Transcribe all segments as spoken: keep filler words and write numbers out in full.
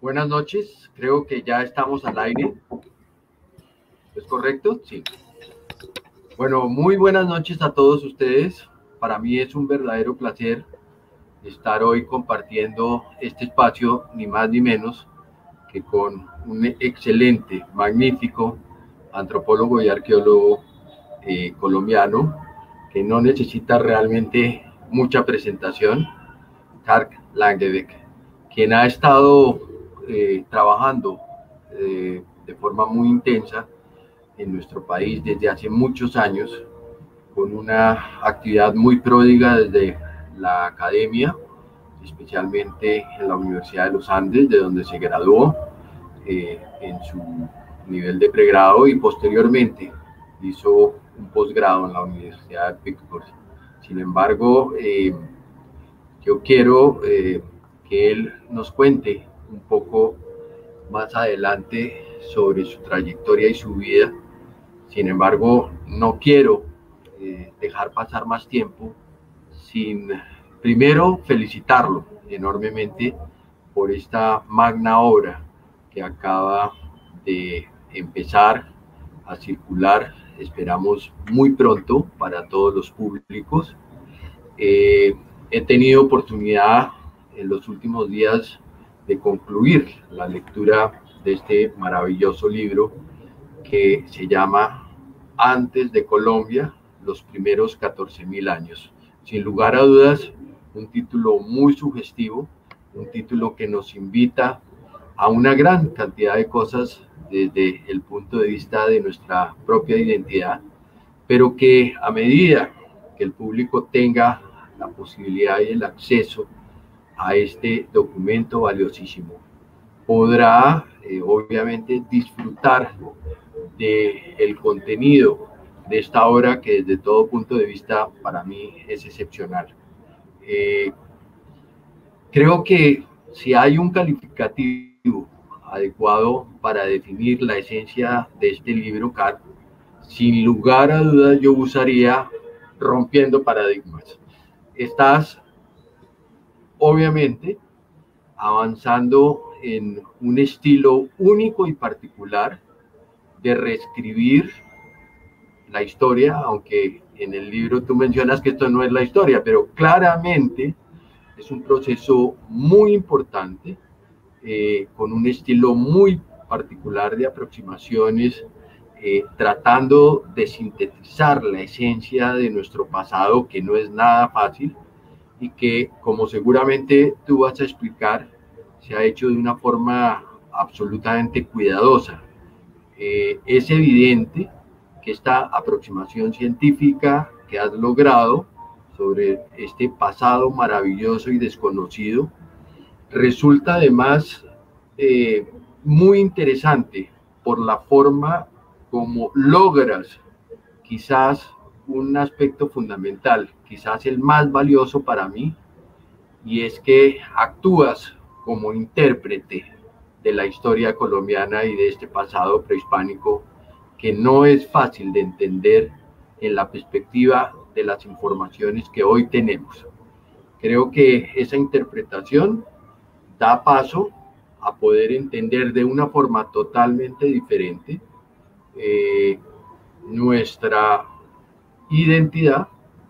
Buenas noches, creo que ya estamos al aire. ¿Es correcto? Sí. Bueno, muy buenas noches a todos ustedes. Para mí es un verdadero placer estar hoy compartiendo este espacio, ni más ni menos que con un excelente, magnífico antropólogo y arqueólogo eh, colombiano que no necesita realmente mucha presentación, Karl Langebeck, quien ha estado eh, trabajando eh, de forma muy intensa en nuestro país desde hace muchos años, con una actividad muy pródiga desde la academia, especialmente en la Universidad de los Andes, de donde se graduó eh, en su nivel de pregrado y posteriormente hizo un posgrado en la Universidad de Pittsburgh. Sin embargo, eh, yo quiero eh, que él nos cuente un poco más adelante sobre su trayectoria y su vida. Sin embargo, no quiero eh, dejar pasar más tiempo sin primero felicitarlo enormemente por esta magna obra que acaba de empezar a circular, esperamos muy pronto para todos los públicos. Eh, he tenido oportunidad en los últimos días de concluir la lectura de este maravilloso libro que se llama Antes de Colombia, los primeros catorce mil años. Sin lugar a dudas, un título muy sugestivo, un título que nos invita a una gran cantidad de cosas desde el punto de vista de nuestra propia identidad, pero que a medida que el público tenga la posibilidad y el acceso a este documento valiosísimo, podrá eh, obviamente disfrutar del contenido de esta obra que desde todo punto de vista para mí es excepcional. Eh, creo que si hay un calificativo adecuado para definir la esencia de este libro, Karl, sin lugar a dudas yo usaría rompiendo paradigmas. Estás obviamente avanzando en un estilo único y particular de reescribir la historia, aunque en el libro tú mencionas que esto no es la historia, pero claramente es un proceso muy importante, eh, con un estilo muy particular de aproximaciones, eh, tratando de sintetizar la esencia de nuestro pasado, que no es nada fácil, y que, como seguramente tú vas a explicar, se ha hecho de una forma absolutamente cuidadosa. Eh, es evidente que esta aproximación científica que has logrado sobre este pasado maravilloso y desconocido resulta además eh, muy interesante por la forma como logras quizás un aspecto fundamental, quizás el más valioso para mí, y es que actúas como intérprete de la historia colombiana y de este pasado prehispánico que no es fácil de entender en la perspectiva de las informaciones que hoy tenemos. Creo que esa interpretación da paso a poder entender de una forma totalmente diferente eh, nuestra identidad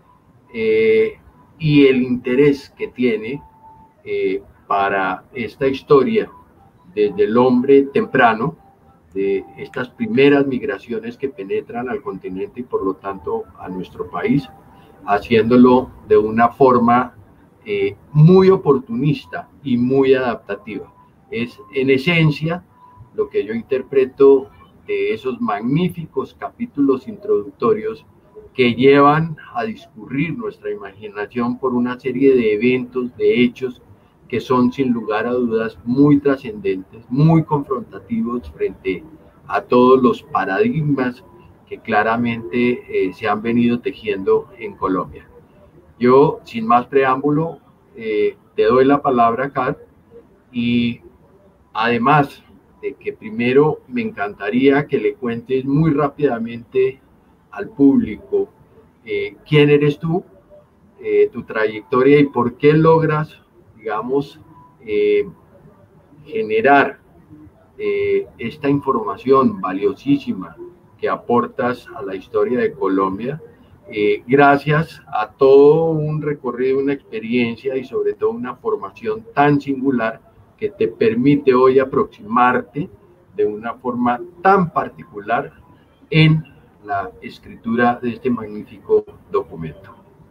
eh, y el interés que tiene eh, para esta historia desde el hombre temprano, de estas primeras migraciones que penetran al continente y por lo tanto a nuestro país, haciéndolo de una forma eh, muy oportunista y muy adaptativa. Es en esencia lo que yo interpreto de esos magníficos capítulos introductorios que llevan a discurrir nuestra imaginación por una serie de eventos, de hechos, que son sin lugar a dudas muy trascendentes, muy confrontativos frente a todos los paradigmas que claramente eh, se han venido tejiendo en Colombia. Yo, sin más preámbulo, eh, te doy la palabra, Karl, y además de que primero me encantaría que le cuentes muy rápidamente al público eh, quién eres tú, eh, tu trayectoria y por qué logras, digamos, eh, generar eh, esta información valiosísima que aportas a la historia de Colombia, eh, gracias a todo un recorrido, una experiencia y sobre todo una formación tan singular que te permite hoy aproximarte de una forma tan particular en la escritura de este magnífico documento.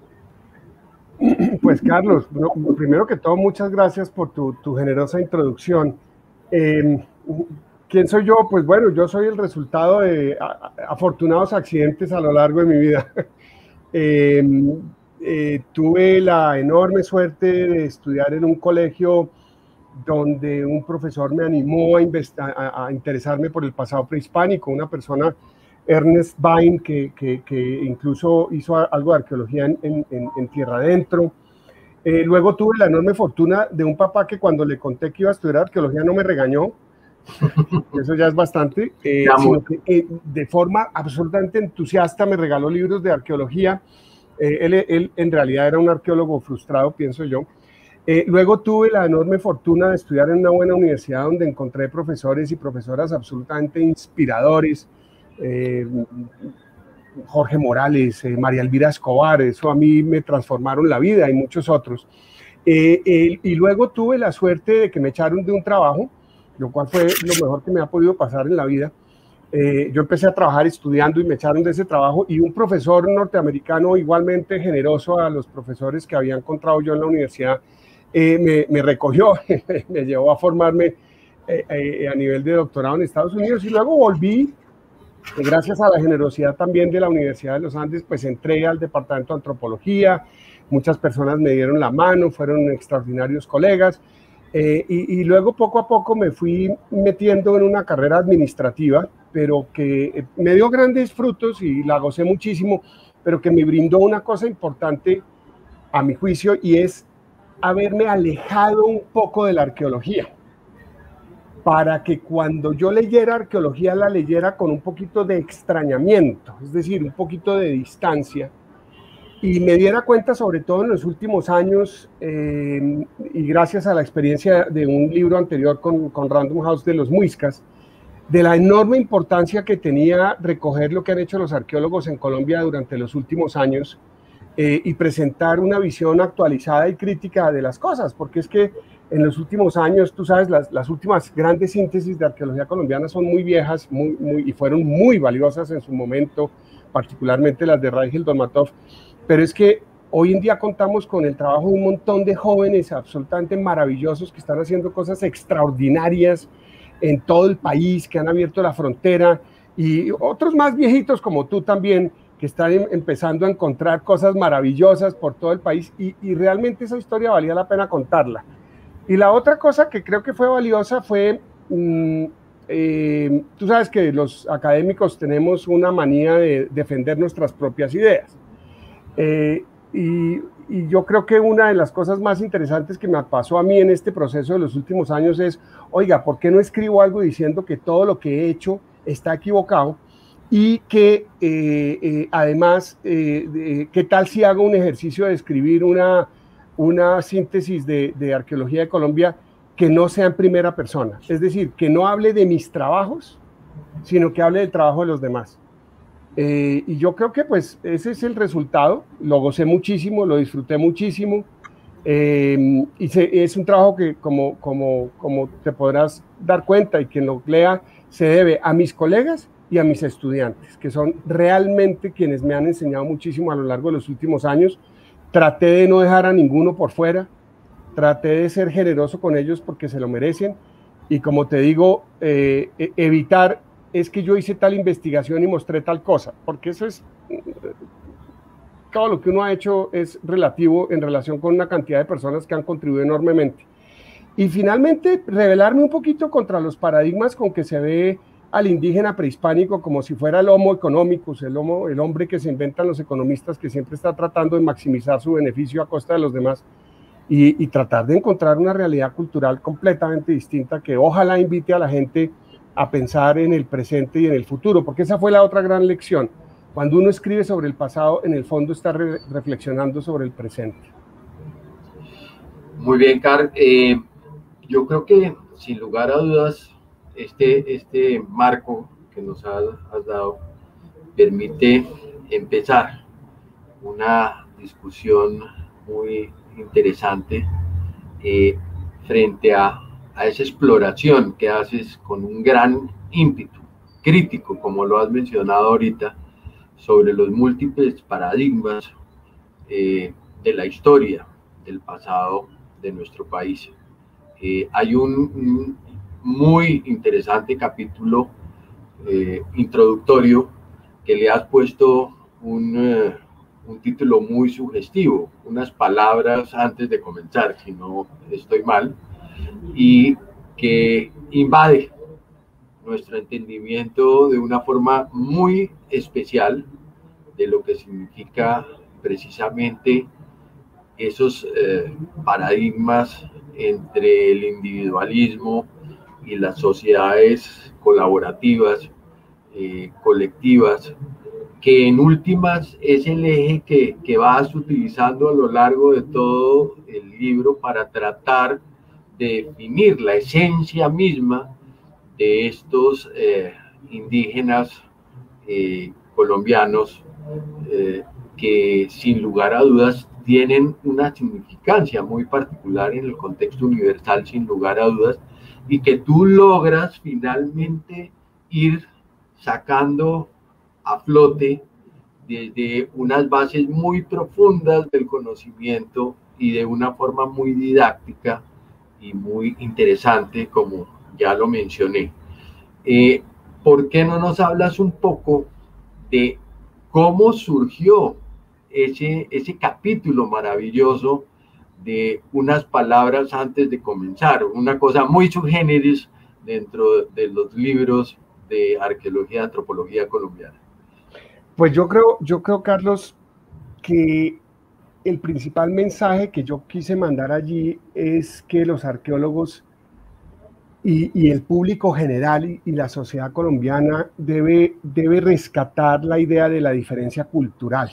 Pues Carlos, no, primero que todo, muchas gracias por tu, tu generosa introducción. Eh, ¿Quién soy yo? Pues bueno, yo soy el resultado de a, afortunados accidentes a lo largo de mi vida. eh, eh, tuve la enorme suerte de estudiar en un colegio donde un profesor me animó a, a, a interesarme por el pasado prehispánico, una persona, Ernest Bain, que, que, que incluso hizo algo de arqueología en, en, en Tierra Adentro. Eh, luego tuve la enorme fortuna de un papá que cuando le conté que iba a estudiar arqueología no me regañó, eso ya es bastante, eh, sino que eh, de forma absolutamente entusiasta me regaló libros de arqueología. Eh, él, él en realidad era un arqueólogo frustrado, pienso yo. Eh, luego tuve la enorme fortuna de estudiar en una buena universidad donde encontré profesores y profesoras absolutamente inspiradores, eh, Jorge Morales, eh, María Elvira Escobar, eso a mí me transformaron la vida y muchos otros. Eh, eh, y luego tuve la suerte de que me echaron de un trabajo, lo cual fue lo mejor que me ha podido pasar en la vida. Eh, yo empecé a trabajar estudiando y me echaron de ese trabajo, y un profesor norteamericano igualmente generoso a los profesores que había encontrado yo en la universidad, eh, me, me recogió, me llevó a formarme eh, eh, a nivel de doctorado en Estados Unidos, y luego volví. Gracias a la generosidad también de la Universidad de los Andes, pues entré al departamento de antropología, muchas personas me dieron la mano, fueron extraordinarios colegas, eh, y, y luego poco a poco me fui metiendo en una carrera administrativa, pero que me dio grandes frutos y la gocé muchísimo, pero que me brindó una cosa importante a mi juicio, y es haberme alejado un poco de la arqueología, para que cuando yo leyera arqueología la leyera con un poquito de extrañamiento, es decir, un poquito de distancia, y me diera cuenta, sobre todo en los últimos años, eh, y gracias a la experiencia de un libro anterior con, con Random House de los Muiscas, de la enorme importancia que tenía recoger lo que han hecho los arqueólogos en Colombia durante los últimos años, eh, y presentar una visión actualizada y crítica de las cosas, porque es que en los últimos años, tú sabes, las, las últimas grandes síntesis de arqueología colombiana son muy viejas, muy, muy, y fueron muy valiosas en su momento, particularmente las de Raigel Dolmatov, pero es que hoy en día contamos con el trabajo de un montón de jóvenes absolutamente maravillosos que están haciendo cosas extraordinarias en todo el país, que han abierto la frontera, y otros más viejitos como tú también, que están empezando a encontrar cosas maravillosas por todo el país, y, y realmente esa historia valía la pena contarla. Y la otra cosa que creo que fue valiosa fue, mmm, eh, tú sabes que los académicos tenemos una manía de defender nuestras propias ideas. Eh, y, y yo creo que una de las cosas más interesantes que me pasó a mí en este proceso de los últimos años es, oiga, ¿por qué no escribo algo diciendo que todo lo que he hecho está equivocado? Y que eh, eh, además, eh, eh, ¿qué tal si hago un ejercicio de escribir una... una síntesis de, de arqueología de Colombia que no sea en primera persona? Es decir, que no hable de mis trabajos, sino que hable del trabajo de los demás. Eh, y yo creo que pues ese es el resultado. Lo gocé muchísimo, lo disfruté muchísimo. Eh, y se, es un trabajo que, como, como, como te podrás dar cuenta, y quien lo lea, se debe a mis colegas y a mis estudiantes, que son realmente quienes me han enseñado muchísimo a lo largo de los últimos años. Traté de no dejar a ninguno por fuera, traté de ser generoso con ellos porque se lo merecen, y como te digo, eh, evitar es que yo hice tal investigación y mostré tal cosa, porque eso es, todo lo que uno ha hecho es relativo en relación con una cantidad de personas que han contribuido enormemente. Y finalmente, rebelarme un poquito contra los paradigmas con que se ve al indígena prehispánico como si fuera el homo economicus, el, homo, el hombre que se inventan los economistas, que siempre está tratando de maximizar su beneficio a costa de los demás, y, y tratar de encontrar una realidad cultural completamente distinta que ojalá invite a la gente a pensar en el presente y en el futuro, porque esa fue la otra gran lección. Cuando uno escribe sobre el pasado, en el fondo está re reflexionando sobre el presente. Muy bien, Carl. Eh, yo creo que sin lugar a dudas, este, este marco que nos has, has dado permite empezar una discusión muy interesante eh, frente a, a esa exploración que haces con un gran ímpetu crítico, como lo has mencionado ahorita, sobre los múltiples paradigmas eh, de la historia del pasado de nuestro país. Eh, hay un, un muy interesante capítulo eh, introductorio que le has puesto un, uh, un título muy sugestivo, unas palabras antes de comenzar, si no estoy mal, y que invade nuestro entendimiento de una forma muy especial de lo que significa precisamente esos eh, paradigmas entre el individualismo y las sociedades colaborativas, eh, colectivas, que en últimas es el eje que, que vas utilizando a lo largo de todo el libro para tratar de definir la esencia misma de estos eh, indígenas eh, colombianos eh, que sin lugar a dudas tienen una significancia muy particular en el contexto universal, sin lugar a dudas, y que tú logras finalmente ir sacando a flote desde unas bases muy profundas del conocimiento y de una forma muy didáctica y muy interesante, como ya lo mencioné. Eh, ¿Por qué no nos hablas un poco de cómo surgió ese, ese capítulo maravilloso de unas palabras antes de comenzar? Una cosa muy subgéneris dentro de los libros de arqueología y antropología colombiana. Pues yo creo, yo creo, Carlos, que el principal mensaje que yo quise mandar allí es que los arqueólogos y, y el público general y, y la sociedad colombiana debe, debe rescatar la idea de la diferencia cultural.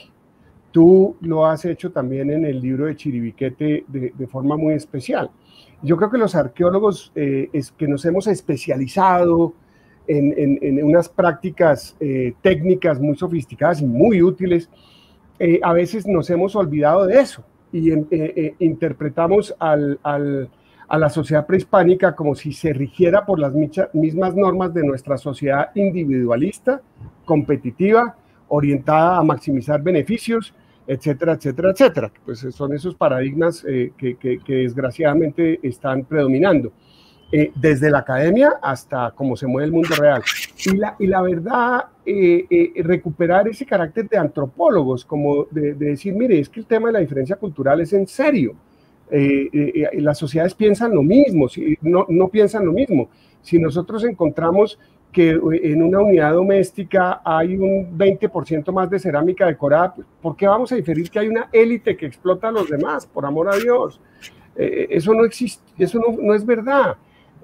Tú lo has hecho también en el libro de Chiribiquete de, de forma muy especial. Yo creo que los arqueólogos eh, es que nos hemos especializado en, en, en unas prácticas eh, técnicas muy sofisticadas y muy útiles, eh, a veces nos hemos olvidado de eso y eh, eh, interpretamos al, al, a la sociedad prehispánica como si se rigiera por las mismas normas de nuestra sociedad individualista, competitiva, orientada a maximizar beneficios, etcétera, etcétera, etcétera. Pues son esos paradigmas eh, que, que, que desgraciadamente están predominando, eh, desde la academia hasta cómo se mueve el mundo real. Y la, y la verdad, eh, eh, recuperar ese carácter de antropólogos, como de, de decir, mire, es que el tema de la diferencia cultural es en serio. Eh, eh, las sociedades piensan lo mismo, si, no, no piensan lo mismo. Si nosotros encontramos que en una unidad doméstica hay un veinte por ciento más de cerámica decorada, ¿por qué vamos a diferir que hay una élite que explota a los demás? Por amor a Dios. Eh, eso no existe, eso no, no es verdad.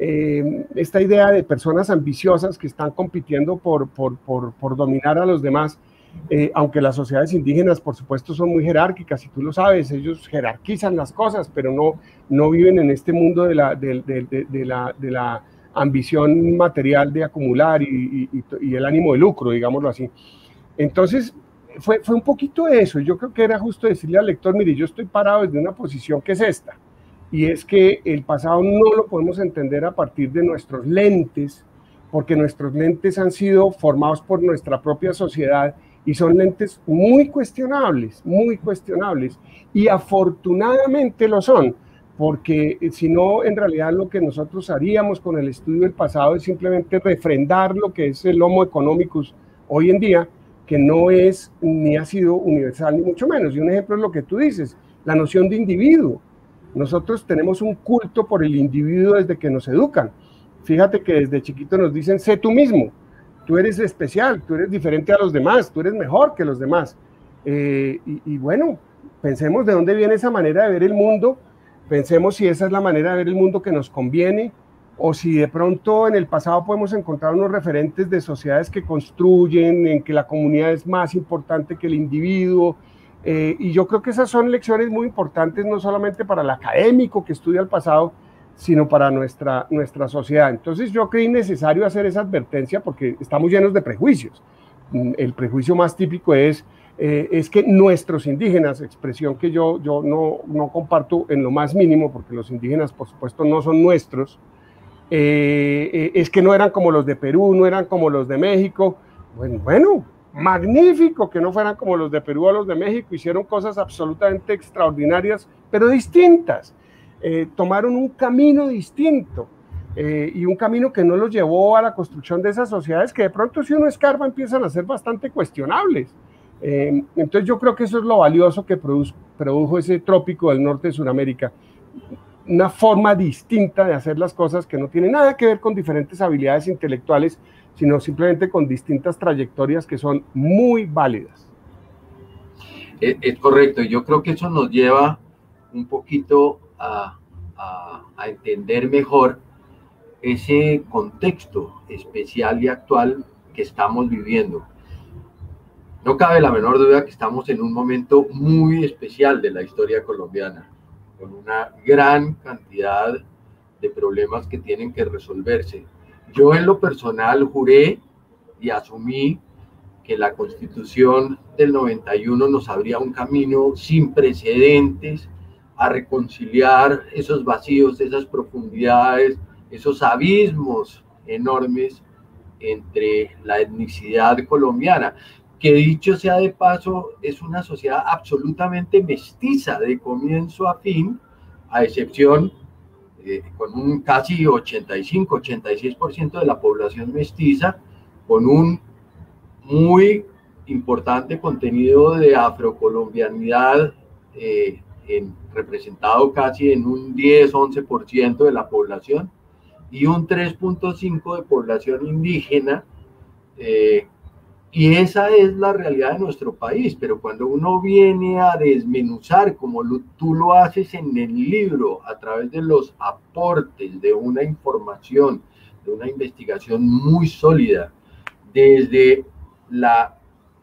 Eh, esta idea de personas ambiciosas que están compitiendo por, por, por, por dominar a los demás, eh, aunque las sociedades indígenas, por supuesto, son muy jerárquicas, y tú lo sabes, ellos jerarquizan las cosas, pero no, no viven en este mundo de la, de, de, de, de la, de la ambición material de acumular y, y, y el ánimo de lucro, digámoslo así. Entonces, fue, fue un poquito eso. Yo creo que era justo decirle al lector, mire, yo estoy parado desde una posición que es esta, y es que el pasado no lo podemos entender a partir de nuestros lentes, porque nuestros lentes han sido formados por nuestra propia sociedad y son lentes muy cuestionables, muy cuestionables, y afortunadamente lo son, porque si no, en realidad lo que nosotros haríamos con el estudio del pasado es simplemente refrendar lo que es el Homo economicus hoy en día, que no es ni ha sido universal ni mucho menos. Y un ejemplo es lo que tú dices, la noción de individuo. Nosotros tenemos un culto por el individuo desde que nos educan. Fíjate que desde chiquito nos dicen, sé tú mismo, tú eres especial, tú eres diferente a los demás, tú eres mejor que los demás. Eh, y, y bueno, pensemos de dónde viene esa manera de ver el mundo, pensemos si esa es la manera de ver el mundo que nos conviene, o si de pronto en el pasado podemos encontrar unos referentes de sociedades que construyen, en que la comunidad es más importante que el individuo. Eh, y yo creo que esas son lecciones muy importantes, no solamente para el académico que estudia el pasado, sino para nuestra, nuestra sociedad. Entonces yo creí necesario hacer esa advertencia porque estamos llenos de prejuicios. El prejuicio más típico es, eh, es que nuestros indígenas, expresión que yo, yo no, no comparto en lo más mínimo, porque los indígenas por supuesto no son nuestros, eh, eh, es que no eran como los de Perú, no eran como los de México. Bueno, bueno, magnífico que no fueran como los de Perú o los de México, hicieron cosas absolutamente extraordinarias, pero distintas. Eh, tomaron un camino distinto eh, y un camino que no los llevó a la construcción de esas sociedades que de pronto si uno escarba empiezan a ser bastante cuestionables. Eh, entonces yo creo que eso es lo valioso que produjo, produjo ese trópico del norte de Sudamérica, una forma distinta de hacer las cosas que no tiene nada que ver con diferentes habilidades intelectuales, sino simplemente con distintas trayectorias que son muy válidas. Es, es correcto, y yo creo que eso nos lleva un poquito a, a, a entender mejor ese contexto especial y actual que estamos viviendo. No cabe la menor duda que estamos en un momento muy especial de la historia colombiana, con una gran cantidad de problemas que tienen que resolverse. Yo en lo personal juré y asumí que la Constitución del noventa y uno nos abría un camino sin precedentes a reconciliar esos vacíos, esas profundidades, esos abismos enormes entre la etnicidad colombiana, que dicho sea de paso, es una sociedad absolutamente mestiza de comienzo a fin, a excepción eh, con un casi ochenta y cinco, ochenta y seis por ciento de la población mestiza, con un muy importante contenido de afrocolombianidad, eh, en, representado casi en un diez, once por ciento de la población, y un tres punto cinco por ciento de población indígena, eh, y esa es la realidad de nuestro país. Pero cuando uno viene a desmenuzar, como lo, tú lo haces en el libro, a través de los aportes de una información, de una investigación muy sólida, desde la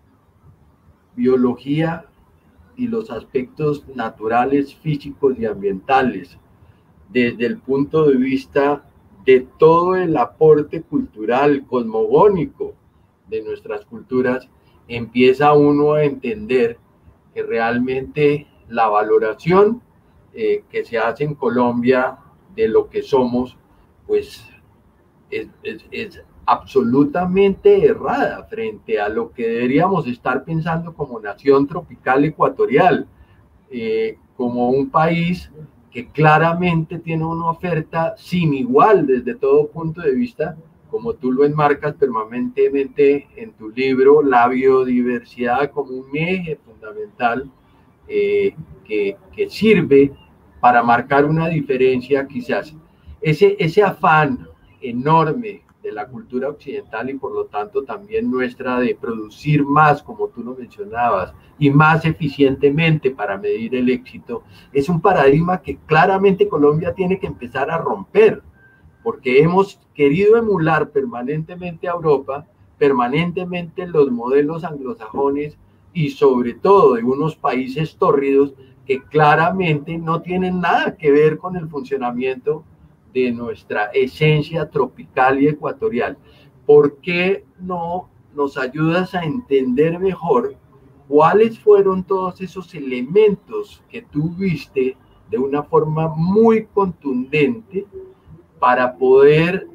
biología y los aspectos naturales, físicos y ambientales, desde el punto de vista de todo el aporte cultural, cosmogónico de nuestras culturas, empieza uno a entender que realmente la valoración eh, que se hace en Colombia de lo que somos, pues es, es, es absolutamente errada frente a lo que deberíamos estar pensando como nación tropical ecuatorial, eh, como un país que claramente tiene una oferta sin igual desde todo punto de vista, como tú lo enmarcas permanentemente en tu libro, la biodiversidad como un eje fundamental eh, que, que sirve para marcar una diferencia. Quizás ese, ese afán enorme de la cultura occidental y por lo tanto también nuestra de producir más, como tú lo mencionabas, y más eficientemente para medir el éxito, es un paradigma que claramente Colombia tiene que empezar a romper, porque hemos querido emular permanentemente a Europa, permanentemente los modelos anglosajones y sobre todo de unos países tórridos que claramente no tienen nada que ver con el funcionamiento de nuestra esencia tropical y ecuatorial. ¿Por qué no nos ayudas a entender mejor cuáles fueron todos esos elementos que tú viste de una forma muy contundente para poder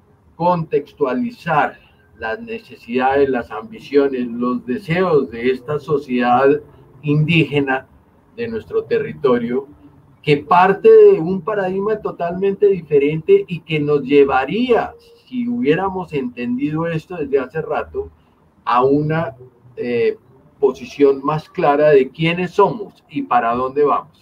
contextualizar las necesidades, las ambiciones, los deseos de esta sociedad indígena de nuestro territorio, que parte de un paradigma totalmente diferente y que nos llevaría, si hubiéramos entendido esto desde hace rato, a una eh, posición más clara de quiénes somos y para dónde vamos?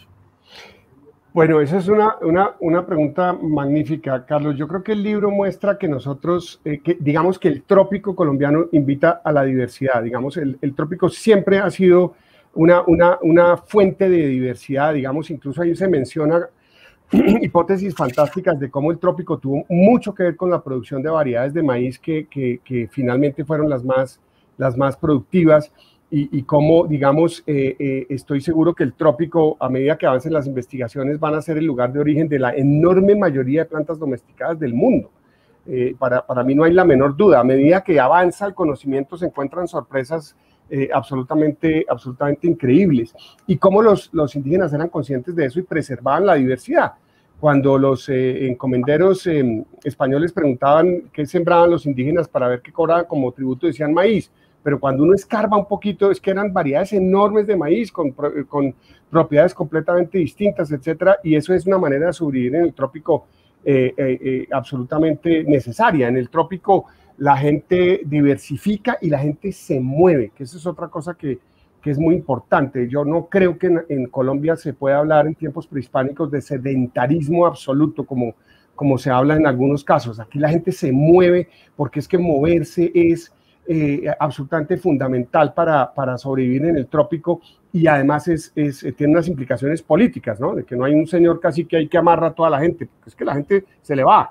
Bueno, esa es una, una, una pregunta magnífica, Carlos. Yo creo que el libro muestra que nosotros, eh, que, digamos que el trópico colombiano invita a la diversidad. Digamos, el, el trópico siempre ha sido una, una, una fuente de diversidad. Digamos, incluso ahí se menciona hipótesis fantásticas de cómo el trópico tuvo mucho que ver con la producción de variedades de maíz que, que, que finalmente fueron las más, las más productivas. y, y cómo, digamos, eh, eh, estoy seguro que el trópico, a medida que avancen las investigaciones, van a ser el lugar de origen de la enorme mayoría de plantas domesticadas del mundo. Eh, para, para mí no hay la menor duda. A medida que avanza el conocimiento se encuentran sorpresas eh, absolutamente, absolutamente increíbles. Y cómo los, los indígenas eran conscientes de eso y preservaban la diversidad. Cuando los eh, encomenderos eh, españoles preguntaban qué sembraban los indígenas para ver qué cobraban como tributo, decían maíz. Pero cuando uno escarba un poquito, es que eran variedades enormes de maíz con, con propiedades completamente distintas, etcétera. Y eso es una manera de sobrevivir en el trópico Eh, eh, eh, absolutamente necesaria. En el trópico la gente diversifica y la gente se mueve, que eso es otra cosa que, que es muy importante. Yo no creo que en, en Colombia se pueda hablar en tiempos prehispánicos de sedentarismo absoluto, como, como se habla en algunos casos. Aquí la gente se mueve porque es que moverse es eh, absolutamente fundamental para, para sobrevivir en el trópico. Y además es, es, tiene unas implicaciones políticas, ¿no? De que no hay un señor cacique ahí que amarra a toda la gente, porque es que la gente se le va.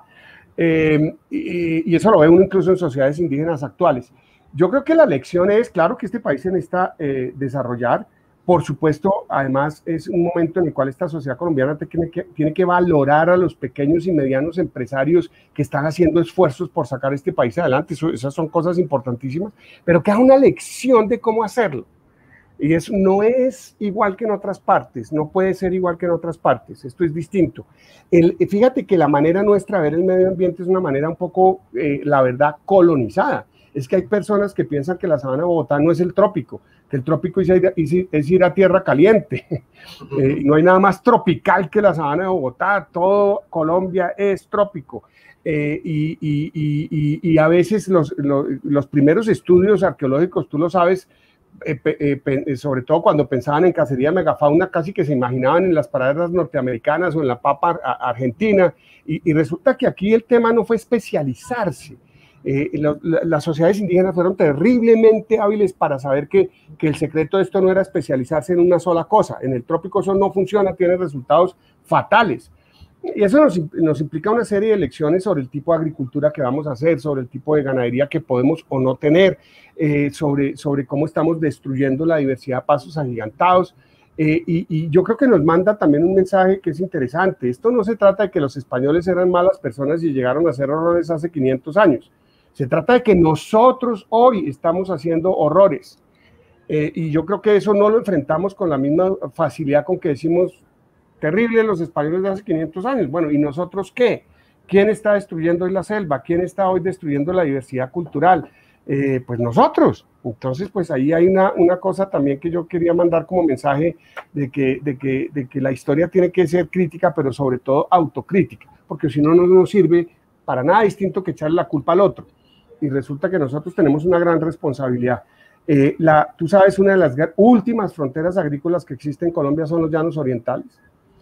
Eh, y, y eso lo ve uno incluso en sociedades indígenas actuales. Yo creo que la lección es, claro que este país se necesita eh, desarrollar. Por supuesto, además es un momento en el cual esta sociedad colombiana tiene que, tiene que valorar a los pequeños y medianos empresarios que están haciendo esfuerzos por sacar este país adelante. Eso, esas son cosas importantísimas, pero que haga una lección de cómo hacerlo. Y eso no es igual que en otras partes, no puede ser igual que en otras partes, esto es distinto. El, fíjate que la manera nuestra de ver el medio ambiente es una manera un poco, eh, la verdad, colonizada. Es que hay personas que piensan que la sabana de Bogotá no es el trópico, que el trópico es ir, es ir a tierra caliente. Eh, no hay nada más tropical que la sabana de Bogotá, todo Colombia es trópico. Eh, y, y, y, y a veces los, los, los primeros estudios arqueológicos, tú lo sabes, Eh, eh, sobre todo cuando pensaban en cacería de megafauna, casi que se imaginaban en las praderas norteamericanas o en la papa argentina, y, y resulta que aquí el tema no fue especializarse. Eh, lo, la, las sociedades indígenas fueron terriblemente hábiles para saber que, que el secreto de esto no era especializarse en una sola cosa. En el trópico eso no funciona, tiene resultados fatales. Y eso nos, nos implica una serie de lecciones sobre el tipo de agricultura que vamos a hacer, sobre el tipo de ganadería que podemos o no tener, eh, sobre, sobre cómo estamos destruyendo la diversidad a pasos agigantados. Eh, y, y yo creo que nos manda también un mensaje que es interesante. Esto no se trata de que los españoles eran malas personas y llegaron a hacer horrores hace quinientos años. Se trata de que nosotros hoy estamos haciendo horrores. Eh, y yo creo que eso no lo enfrentamos con la misma facilidad con que decimos terrible los españoles de hace quinientos años. Bueno, ¿y nosotros qué? ¿Quién está destruyendo hoy la selva? ¿Quién está hoy destruyendo la diversidad cultural? Eh, pues nosotros. Entonces, pues ahí hay una, una cosa también que yo quería mandar como mensaje de que, de, que, de que la historia tiene que ser crítica, pero sobre todo autocrítica, porque si no, no nos sirve para nada distinto que echarle la culpa al otro. Y resulta que nosotros tenemos una gran responsabilidad. Eh, la, tú sabes, una de las últimas fronteras agrícolas que existen en Colombia son los llanos orientales.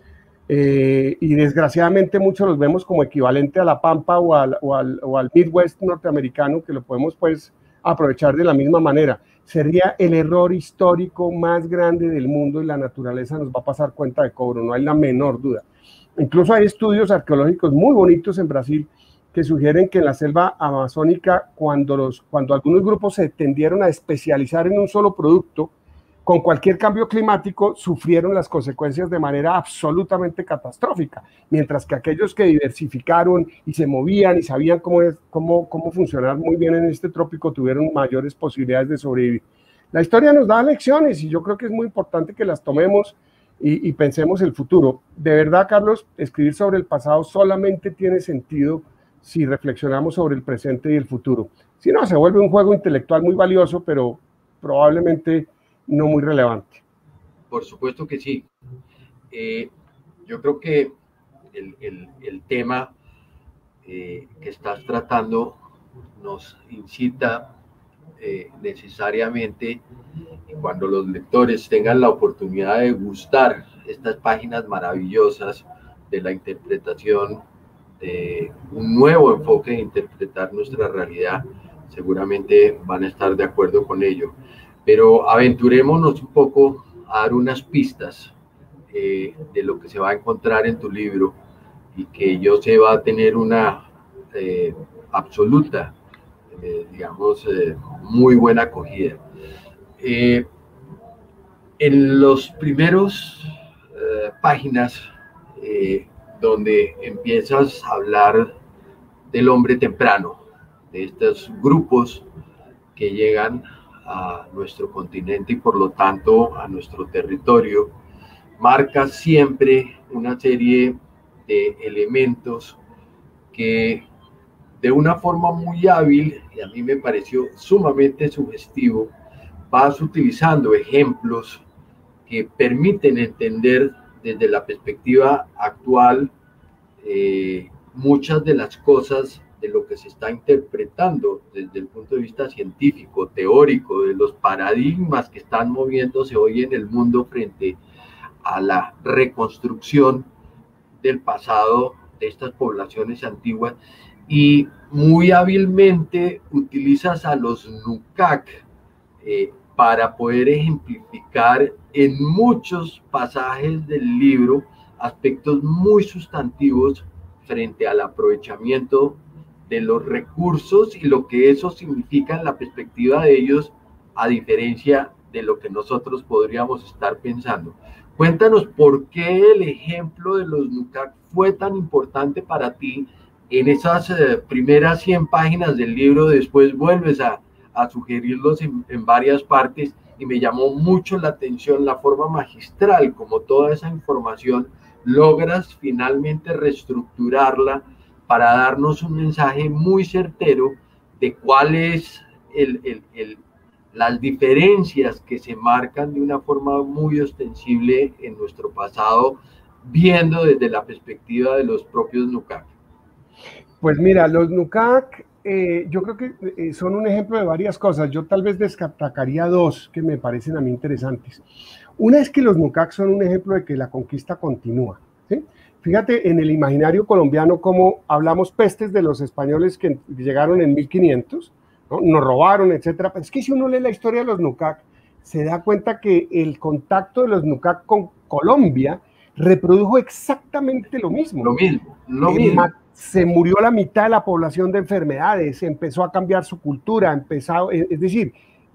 Eh, y desgraciadamente muchos los vemos como equivalente a la Pampa o al, o, al, o al Midwest norteamericano, que lo podemos pues aprovechar de la misma manera. Sería el error histórico más grande del mundo y la naturaleza nos va a pasar cuenta de cobro, no hay la menor duda. Incluso hay estudios arqueológicos muy bonitos en Brasil que sugieren que en la selva amazónica, cuando, los, cuando algunos grupos se tendieron a especializar en un solo producto, con cualquier cambio climático sufrieron las consecuencias de manera absolutamente catastrófica, mientras que aquellos que diversificaron y se movían y sabían cómo, es, cómo, cómo funcionar muy bien en este trópico tuvieron mayores posibilidades de sobrevivir. La historia nos da lecciones y yo creo que es muy importante que las tomemos y, y pensemos el futuro. De verdad, Carlos, escribir sobre el pasado solamente tiene sentido si reflexionamos sobre el presente y el futuro. Si no, se vuelve un juego intelectual muy valioso, pero probablemente no muy relevante. Por supuesto que sí. Eh, yo creo que el, el, el tema eh, que estás tratando nos incita eh, necesariamente, cuando los lectores tengan la oportunidad de gustar estas páginas maravillosas de la interpretación, de un nuevo enfoque de interpretar nuestra realidad, seguramente van a estar de acuerdo con ello. Pero aventurémonos un poco a dar unas pistas eh, de lo que se va a encontrar en tu libro y que yo sé va a tener una eh, absoluta, eh, digamos, eh, muy buena acogida. Eh, en los primeros eh, páginas eh, donde empiezas a hablar del hombre temprano, de estos grupos que llegan a nuestro continente y por lo tanto a nuestro territorio, marca siempre una serie de elementos que de una forma muy hábil, y a mí me pareció sumamente sugestivo, vas utilizando ejemplos que permiten entender desde la perspectiva actual eh, muchas de las cosas de lo que se está interpretando desde el punto de vista científico, teórico, de los paradigmas que están moviéndose hoy en el mundo frente a la reconstrucción del pasado de estas poblaciones antiguas, y muy hábilmente utilizas a los Nukak eh, para poder ejemplificar en muchos pasajes del libro aspectos muy sustantivos frente al aprovechamiento de los recursos y lo que eso significa en la perspectiva de ellos, a diferencia de lo que nosotros podríamos estar pensando. Cuéntanos por qué el ejemplo de los Nukak fue tan importante para ti en esas eh, primeras cien páginas del libro. Después vuelves a, a sugerirlos en, en varias partes, y me llamó mucho la atención la forma magistral como toda esa información logras finalmente reestructurarla para darnos un mensaje muy certero de cuál es el, el, el, las diferencias que se marcan de una forma muy ostensible en nuestro pasado, viendo desde la perspectiva de los propios Nukak. Pues mira, los Nukak eh, yo creo que eh, son un ejemplo de varias cosas. Yo tal vez destacaría dos que me parecen a mí interesantes. Una es que los Nukak son un ejemplo de que la conquista continúa, ¿sí? Fíjate en el imaginario colombiano cómo hablamos pestes de los españoles que llegaron en mil quinientos, ¿no? Nos robaron, etcétera. Pero es que si uno lee la historia de los Nukak, se da cuenta que el contacto de los Nukak con Colombia reprodujo exactamente lo mismo. Lo mismo, lo mismo. Se murió la mitad de la población de enfermedades, empezó a cambiar su cultura, empezó, es decir,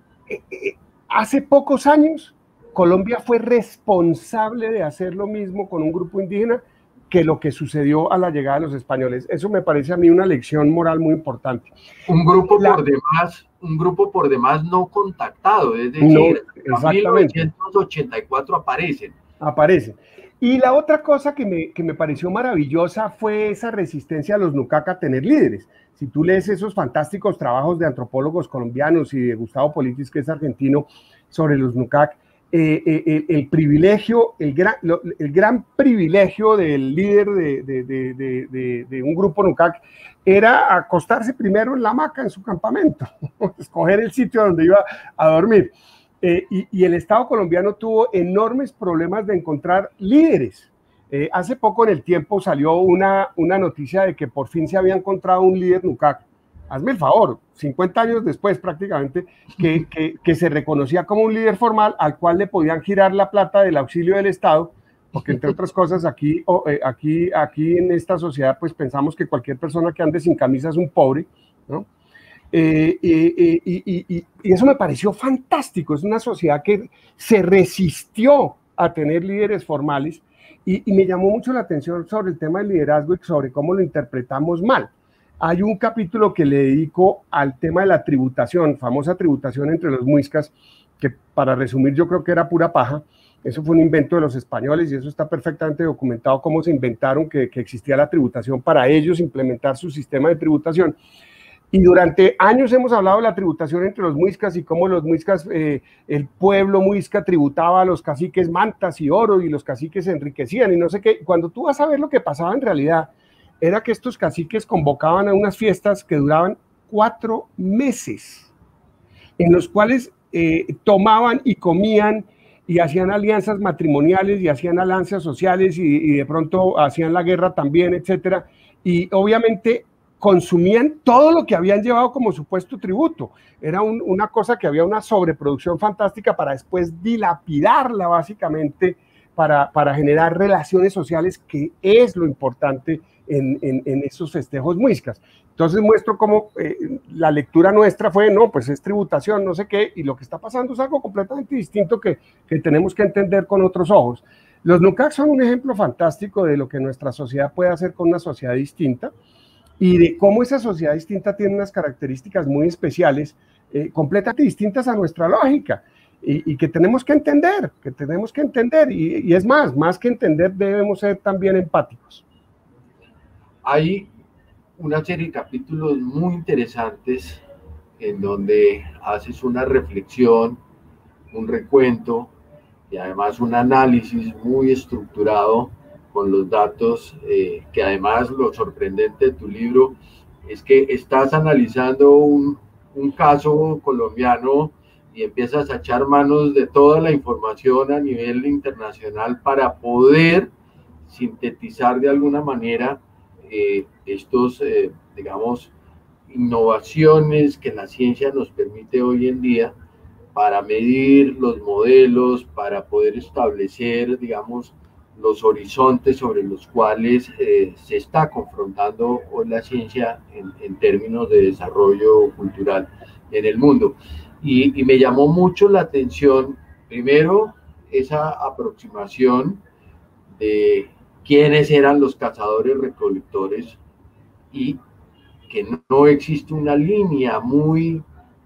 hace pocos años Colombia fue responsable de hacer lo mismo con un grupo indígena que lo que sucedió a la llegada de los españoles. Eso me parece a mí una lección moral muy importante. Un grupo la, por demás, un grupo por demás no contactado, es decir, no, en mil novecientos ochenta y cuatro aparecen. Aparecen. Y la otra cosa que me, que me pareció maravillosa fue esa resistencia a los Nukak a tener líderes. Si tú lees esos fantásticos trabajos de antropólogos colombianos y de Gustavo Politis, que es argentino, sobre los Nukak, eh, eh, el, el privilegio, el gran, lo, el gran privilegio del líder de, de, de, de, de, de un grupo Nukak era acostarse primero en la hamaca en su campamento, escoger el sitio donde iba a dormir. Eh, y, y el Estado colombiano tuvo enormes problemas de encontrar líderes. Eh, hace poco en El Tiempo salió una, una noticia de que por fin se había encontrado un líder Nukak. Hazme el favor, cincuenta años después prácticamente, que, que, que se reconocía como un líder formal al cual le podían girar la plata del auxilio del Estado, porque entre otras cosas aquí, oh, eh, aquí, aquí en esta sociedad pues pensamos que cualquier persona que ande sin camisa es un pobre, ¿no? Eh, eh, eh, y, y, y eso me pareció fantástico. Es una sociedad que se resistió a tener líderes formales, y, y me llamó mucho la atención sobre el tema del liderazgo y sobre cómo lo interpretamos mal. Hay un capítulo que le dedico al tema de la tributación, famosa tributación entre los muiscas, que para resumir yo creo que era pura paja. Eso fue un invento de los españoles y eso está perfectamente documentado, cómo se inventaron que, que existía la tributación para ellos implementar su sistema de tributación. Y durante años hemos hablado de la tributación entre los muiscas y cómo los muiscas, eh, el pueblo muisca tributaba a los caciques mantas y oro y los caciques se enriquecían y no sé qué. Cuando tú vas a ver lo que pasaba en realidad, era que estos caciques convocaban a unas fiestas que duraban cuatro meses, en los cuales eh, tomaban y comían y hacían alianzas matrimoniales y hacían alianzas sociales y, y de pronto hacían la guerra también, etcétera. Y obviamente consumían todo lo que habían llevado como supuesto tributo. Era un, una cosa que había una sobreproducción fantástica para después dilapidarla básicamente para, para generar relaciones sociales, que es lo importante en, en, en esos festejos muiscas. Entonces muestro cómo eh, la lectura nuestra fue, no, pues es tributación, no sé qué, y lo que está pasando es algo completamente distinto que, que tenemos que entender con otros ojos. Los NUCAC son un ejemplo fantástico de lo que nuestra sociedad puede hacer con una sociedad distinta y de cómo esa sociedad distinta tiene unas características muy especiales, eh, completamente distintas a nuestra lógica, y, y que tenemos que entender, que tenemos que entender, y, y es más, más que entender, debemos ser también empáticos. Hay una serie de capítulos muy interesantes en donde haces una reflexión, un recuento y además un análisis muy estructurado con los datos, eh, que además lo sorprendente de tu libro es que estás analizando un, un caso colombiano y empiezas a echar manos de toda la información a nivel internacional para poder sintetizar de alguna manera eh, estos, eh, digamos, innovaciones que la ciencia nos permite hoy en día para medir los modelos, para poder establecer, digamos, los horizontes sobre los cuales eh, se está confrontando hoy la ciencia en, en términos de desarrollo cultural en el mundo. Y, y me llamó mucho la atención, primero, esa aproximación de quiénes eran los cazadores-recolectores y que no existe una línea muy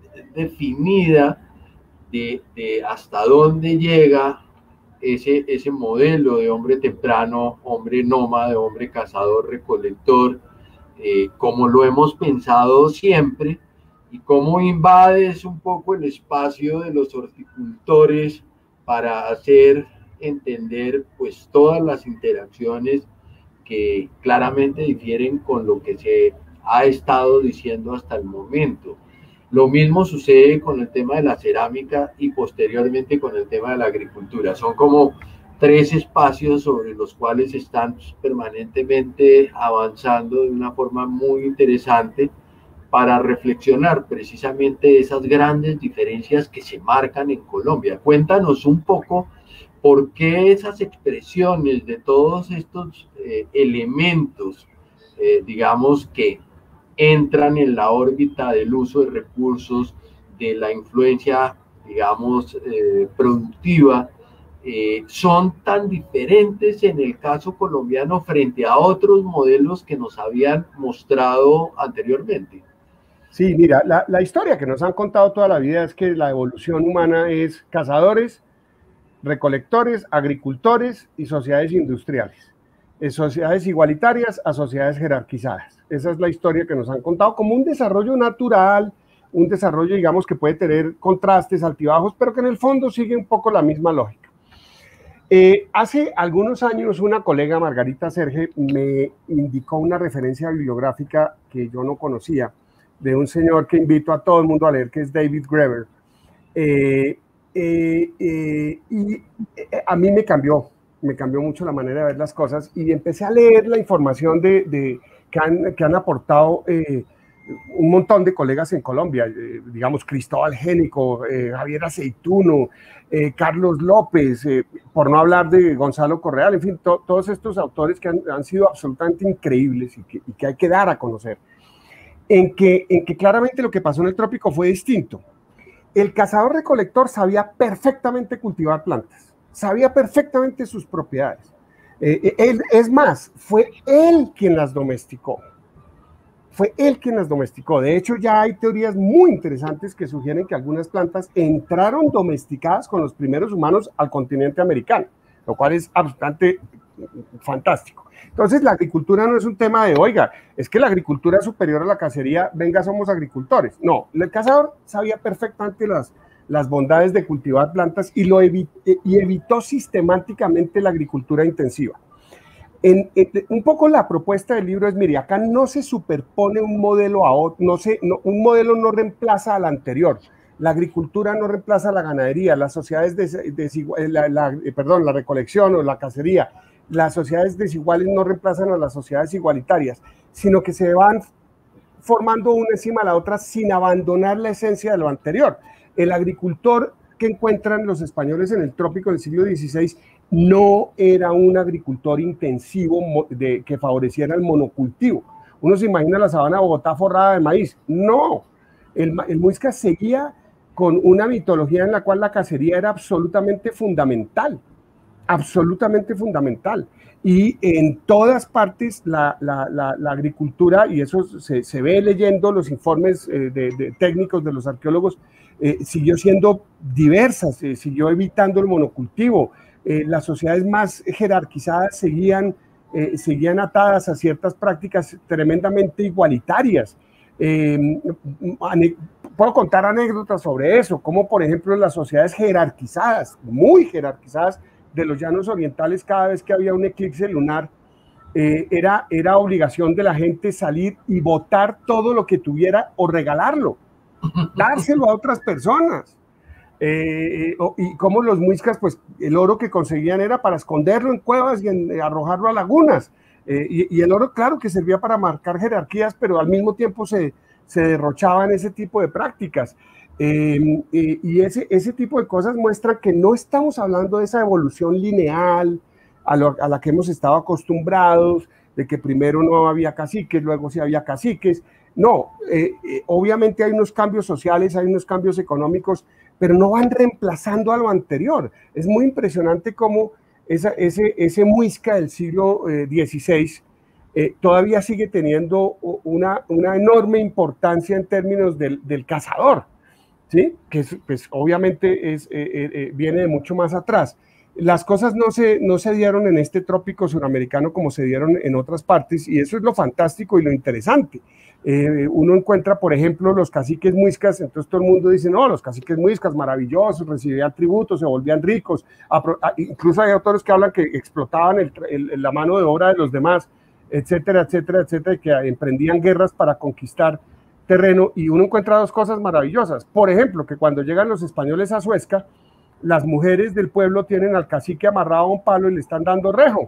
definida de, de hasta dónde llega ese, ese modelo de hombre temprano, hombre nómade, hombre cazador-recolector, eh, como lo hemos pensado siempre, y cómo invades un poco el espacio de los horticultores para hacer entender pues todas las interacciones que claramente difieren con lo que se ha estado diciendo hasta el momento. Lo mismo sucede con el tema de la cerámica y posteriormente con el tema de la agricultura. Son como tres espacios sobre los cuales están permanentemente avanzando de una forma muy interesante para reflexionar precisamente esas grandes diferencias que se marcan en Colombia. Cuéntanos un poco por qué esas expresiones de todos estos eh, elementos, eh, digamos, que entran en la órbita del uso de recursos, de la influencia, digamos, eh, productiva, eh, son tan diferentes en el caso colombiano frente a otros modelos que nos habían mostrado anteriormente. Sí, mira, la, la historia que nos han contado toda la vida es que la evolución humana es cazadores, recolectores, agricultores y sociedades industriales. Es sociedades igualitarias a sociedades jerarquizadas. Esa es la historia que nos han contado como un desarrollo natural, un desarrollo, digamos, que puede tener contrastes, altibajos, pero que en el fondo sigue un poco la misma lógica. Eh, hace algunos años una colega, Margarita Serge, me indicó una referencia bibliográfica que yo no conocía, de un señor que invito a todo el mundo a leer, que es David Graeber. Eh, eh, eh, y eh, a mí me cambió, me cambió mucho la manera de ver las cosas y empecé a leer la información de, de, que, han, que han aportado eh, un montón de colegas en Colombia, eh, digamos Cristóbal Génico, eh, Javier Aceituno, eh, Carlos López, eh, por no hablar de Gonzalo Correal, en fin, to, todos estos autores que han, han sido absolutamente increíbles y que, y que hay que dar a conocer. En que, en que claramente lo que pasó en el trópico fue distinto. El cazador-recolector sabía perfectamente cultivar plantas, sabía perfectamente sus propiedades. Eh, él, es más, fue él quien las domesticó. Fue él quien las domesticó. De hecho, ya hay teorías muy interesantes que sugieren que algunas plantas entraron domesticadas con los primeros humanos al continente americano, lo cual es absolutamente fantástico. Entonces, la agricultura no es un tema de, oiga, es que la agricultura es superior a la cacería, venga, somos agricultores. No, el cazador sabía perfectamente las, las bondades de cultivar plantas y, lo evi y evitó sistemáticamente la agricultura intensiva. En, en, un poco la propuesta del libro es, mire, acá no se superpone un modelo a otro, no se, no, un modelo no reemplaza al anterior. La agricultura no reemplaza a la ganadería, las sociedades des, desiguales, la, la, perdón, la recolección o la cacería. Las sociedades desiguales no reemplazan a las sociedades igualitarias, sino que se van formando una encima de la otra sin abandonar la esencia de lo anterior. El agricultor que encuentran los españoles en el trópico del siglo dieciséis no era un agricultor intensivo de, que favoreciera el monocultivo. Uno se imagina la sabana de Bogotá forrada de maíz. No, el, el Muisca seguía con una mitología en la cual la cacería era absolutamente fundamental, absolutamente fundamental. Y en todas partes la, la, la, la agricultura, y eso se, se ve leyendo los informes eh, de, de técnicos de los arqueólogos, eh, siguió siendo diversas, eh, siguió evitando el monocultivo. Eh, las sociedades más jerarquizadas seguían, eh, seguían atadas a ciertas prácticas tremendamente igualitarias. Eh, puedo contar anécdotas sobre eso, como por ejemplo las sociedades jerarquizadas, muy jerarquizadas, de los llanos orientales, cada vez que había un eclipse lunar, eh, era, era obligación de la gente salir y botar todo lo que tuviera o regalarlo, dárselo a otras personas. Eh, y como los muiscas, pues el oro que conseguían era para esconderlo en cuevas y en, eh, arrojarlo a lagunas. Eh, y, y el oro, claro, que servía para marcar jerarquías, pero al mismo tiempo se, se derrochaba en ese tipo de prácticas. Eh, eh, y ese, ese tipo de cosas muestran que no estamos hablando de esa evolución lineal a, lo, a la que hemos estado acostumbrados, de que primero no había caciques, luego sí había caciques. No, eh, eh, obviamente hay unos cambios sociales, hay unos cambios económicos, pero no van reemplazando a lo anterior. Es muy impresionante cómo esa, ese, ese muisca del siglo dieciséis eh, todavía sigue teniendo una, una enorme importancia en términos del, del cazador. ¿Sí? Que es, pues, obviamente es, eh, eh, viene de mucho más atrás. Las cosas no se, no se dieron en este trópico suramericano como se dieron en otras partes, y eso es lo fantástico y lo interesante. Eh, uno encuentra, por ejemplo, los caciques muiscas, entonces todo el mundo dice, no, los caciques muiscas, maravillosos, recibían tributos, se volvían ricos, incluso hay autores que hablan que explotaban el, el, la mano de obra de los demás, etcétera, etcétera, etcétera, que emprendían guerras para conquistar terreno, y uno encuentra dos cosas maravillosas. Por ejemplo, que cuando llegan los españoles a Suezca, las mujeres del pueblo tienen al cacique amarrado a un palo y le están dando rejo.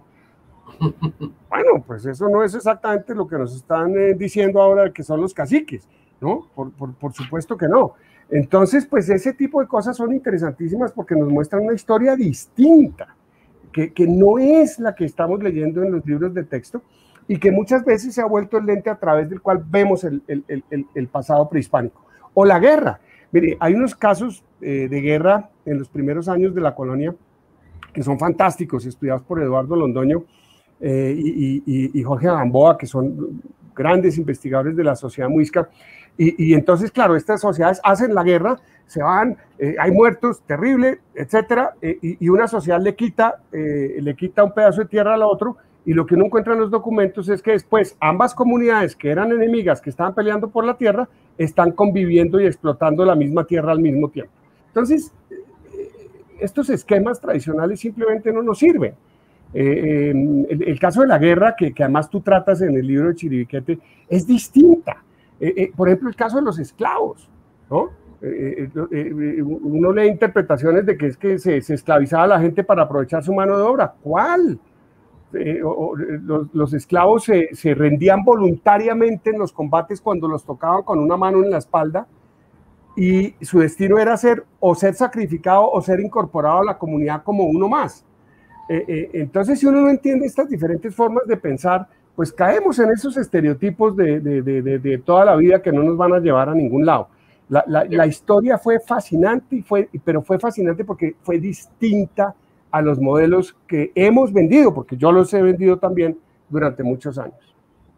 Bueno, pues eso no es exactamente lo que nos están eh, diciendo ahora que son los caciques, ¿no? Por, por, por supuesto que no. Entonces, pues ese tipo de cosas son interesantísimas porque nos muestran una historia distinta, que, que no es la que estamos leyendo en los libros de texto, y que muchas veces se ha vuelto el lente a través del cual vemos el, el, el, el pasado prehispánico. O la guerra. Mire, hay unos casos eh, de guerra en los primeros años de la colonia que son fantásticos, estudiados por Eduardo Londoño eh, y, y, y Jorge Gamboa, que son grandes investigadores de la sociedad muisca. Y, y entonces, claro, estas sociedades hacen la guerra, se van, eh, hay muertos, terrible, etcétera, eh, y, y una sociedad le quita, eh, le quita un pedazo de tierra al otro. Y lo que uno encuentra en los documentos es que después ambas comunidades que eran enemigas, que estaban peleando por la tierra, están conviviendo y explotando la misma tierra al mismo tiempo. Entonces, estos esquemas tradicionales simplemente no nos sirven. Eh, el, el caso de la guerra, que, que además tú tratas en el libro de Chiribiquete, es distinta. Eh, eh, por ejemplo, el caso de los esclavos, ¿no? Eh, eh, eh, uno lee interpretaciones de que es que se, se esclavizaba a la gente para aprovechar su mano de obra. ¿Cuál? Eh, o, o, los, los esclavos se, se rendían voluntariamente en los combates cuando los tocaban con una mano en la espalda, y su destino era ser o ser sacrificado o ser incorporado a la comunidad como uno más. Eh, eh, entonces, si uno no entiende estas diferentes formas de pensar, pues caemos en esos estereotipos de, de, de, de, de toda la vida que no nos van a llevar a ningún lado. La, la, la historia fue fascinante, y fue, pero fue fascinante porque fue distinta a los modelos que hemos vendido, porque yo los he vendido también durante muchos años.